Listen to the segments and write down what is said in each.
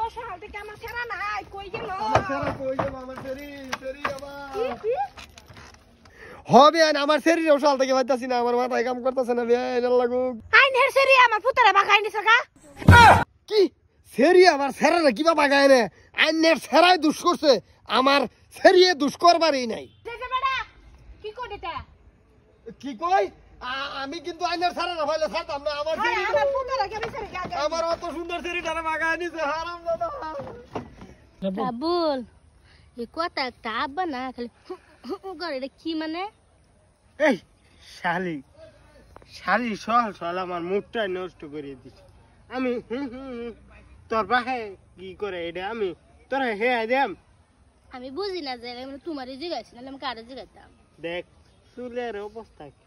সকাল থেকে আমার ছেড়া নাই কই গেল আমার ছেড়া কই গেল আমার সেরি আমার কি হবে না আমার সেরি সকাল থেকে বাইতাছি না আমার মাথায় কাম করতেছে না বেন লাগু আইন হের সেরি আমার পুতরা বাগাই নিছ কা কি সেরি আমার ছেড়া কি বাবা গায় না আইনের ছেড়াই দুষ করছে আমার সেরিয়ে দুষ করবারই নাই দেখে বেটা কি কই দিতা কি কই আমি কিন্তু আইনের ছেড়া না হইলে ছাড়তাম না আমার সেরি আমার পুতরা কে বিছারে গা আমার অত সুন্দর সেরিটারে বাগায় নিছে হারাম দাদা কাবুল এই কথা একটা আব্বা না খালি করে এটা কি মানে এই শালি শালি সহল সহল আমার মুখটাই নষ্ট করে দিছে আমি তোর বাহে কি করে এটা আমি তোরা হে দেম আমি বুঝি না যে মানে তোমারই জিগাইছি নাহলে আমি কারে জিগাইতাম দেখ চুলের অবস্থা কি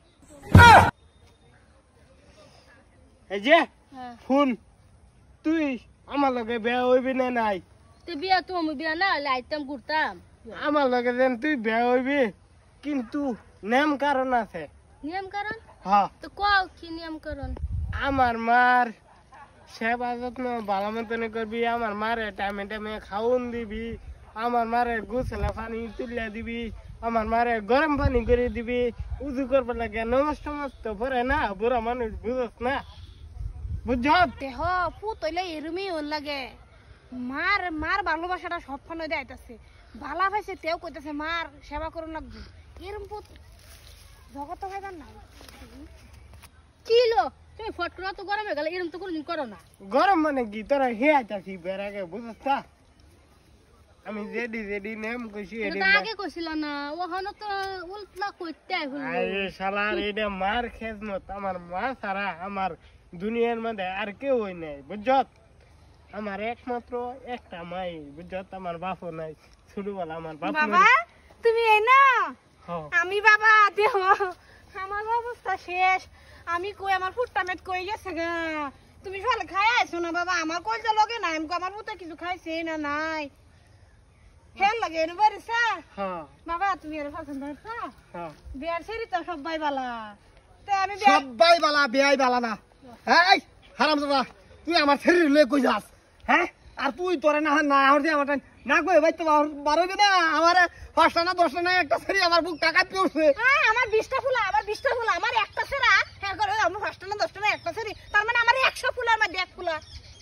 এই যে হ্যাঁ ফোন তুই আমার লগে বিয়া হইবি না নাই তো বিয়া তো আমি বিয়া না হলে আইতাম ঘুরতাম আমার লগে যেন তুই বিয়া হইবি কিন্তু নেম কারণ আছে নিয়ম কারণ হ্যাঁ তো কও কি নিয়ম কারণ আমার মার সেবা যত্ন ভালো মতন করবি আমার মারে টাইমে টাইমে খাওন দিবি আমার মারে গোসলা পানি তুলিয়া দিবি আমার মারে গরম পানি করে দিবি উজু করবার লাগে নমস্ত পরে না বুড়া মানুষ বুঝস না বুঝছ দেহ পুত হইলে এরমই ওর লাগে মার মার ভালোবাসাটা সব ফোনে দেয়াইতাছে ভালা পাইছে তেও কইতাছে মার সেবা করুন লাগবে এরম পুত জগত ভাইবার না কি লো তুমি ফট করে তো গরমে গেলে এরকম তো কোনদিন করো না গরম মানে কি তোরা হেয়াইতাছি বেড়াকে বুঝস না আমি যেডি নেম কইছি এটা এডি তো আগে কইছিল না ওখানে তো উল্টা কইতে হইল আরে শালার এটা মার খেজমত আমার মা ছাড়া আমার দুনিয়ার মধ্যে আর কেউ হই নাই বুঝছত আমার একমাত্র একটা মাই বুঝছত আমার বাপও নাই ছোটবেলা আমার বাপ বাবা তুমি এই না হ্যাঁ আমি বাবা দেহ আমার অবস্থা শেষ আমি কই আমার ফুটটা মেট কই গেছে গা তুমি ফল খাই আইছো না বাবা আমার কইজা লগে নাই আমকো আমার পুতে কিছু খাইছে না নাই হেল লাগে এর বাড়িছা হ্যাঁ বাবা তুমি এর পছন্দ হইছা হ্যাঁ বিয়ার সেরি তো সবাই বালা তে আমি বিয়ার সবাই বালা বেয়াই বালা না এই হারাম দাদা তুই আমার সেরি লয়ে কই যাস হ্যাঁ আর তুই তোরে না না আর দিয়ে আমার না কই ভাই তো বারোবে না আমার 5টা না 10টা না একটা সেরি আমার বুক টাকা পিউছে হ্যাঁ আমার 20টা ফুল আমার একটা সেরা হ্যাঁ করে আমার 5টা না 10টা না একটা সেরি তার মানে আমার 100 ফুল আমার 100 ফুল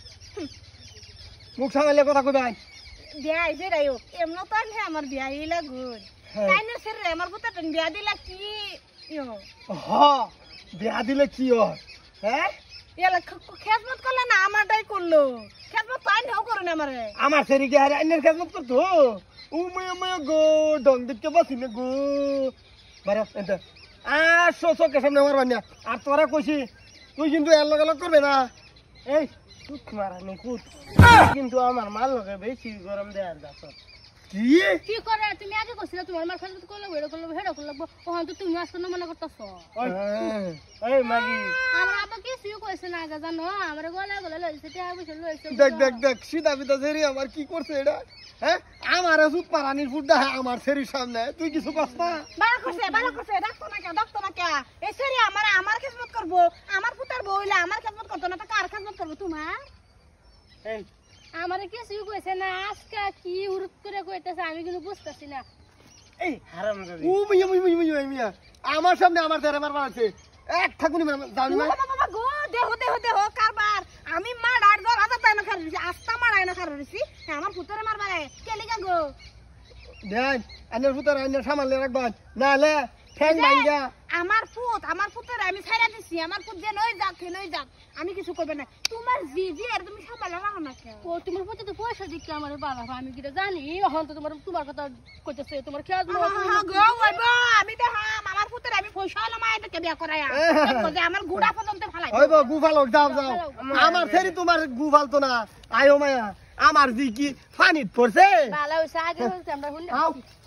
মুখ সামলে কথা কই ভাই বিয়াই যে রাইও এমন তো আমি আমার বিয়াই লাগুন তাই না সেরে আমার পুতে বিয়া দিলা কি ইয়ো হ বিয়া দিলে কি হয় হ্যাঁ এলা খেজমত করলে না আমারটাই করলো খেজমত পাই নাও করে না আমারে আমার সেরি কে আর আইনের কাজ করতো উমে গো ডং দেখতে পাচ্ছি না গো বারে এন্ড আর সোকে সামনে মারবা না আর তোরা কইছি তুই কিন্তু এর লগে লগ করবে না এই কুত মারানি কুত কিন্তু আমার মার লগে বেশি গরম দেয়ার যাচ্ছ কি কি করে তুমি আগে কইছিল তোমার মার খালি করলে হেডো করলে ওখান তো তুমি আসতে না মনে করতেছো এই মাগি আমার আব্বা কি সুই কইছে না আগে জানো আমার গলা লইছে তে বসে লইছে দেখ সিধা বিধা সেরি আমার কি করছে এটা হ্যাঁ আমার সুত পারানির ফুটটা আমার সেরির সামনে তুই কিছু কস না ভালো করছে ডাক্তার না কে এই সেরি আমার খেজমত করব আমার পুতার বইলা আমার খেজমত করতো না তো কার খেজমত করব তোমার এই আমারে কি সুই কইছে না আজকে কি হুরুত করে কইতেছে আমি কিন্তু বুঝতাছি না এই হারামজাদি ও মিয়া আমার সামনে আমার তেরে মারবার আছে এক ঠাকুনি জানি না বাবা গো দেহ কারবার আমি মার আর 10,000 টাকা খারছি আস্তা মারাই না খারছি আমার পুতরে মারবারে কেলিগা গো দেন আইনের ফুটার আইনের সামালে রাখবান নালে ঠ্যাং ভাঙ্গা আমার পুতরে আমি ছাইরা দিছি আমার পুত যে নই যাক আমি কিছু করবে না তোমার জি আর তুমি সামলা রাখো না কেন ও তোমার প্রতি তো পয়সা দিকে আমার বাবা আমি কি জানি এখন তো তোমার কথা কইতেছে তোমার খেয়াল গো ওইবো আমি তো আমার পুতরে আমি পয়সা হলো মায়েরকে বিয়া করায়া যে আমার গুড়া পর্যন্ত ফালাই হইব গুফালো যাও আমার সেরি তোমার গুফালতো না আয়ো মায়া আমার জি কি পানিত পড়ছে ভালো হইছে আগে হইছে আমরা শুনলে আও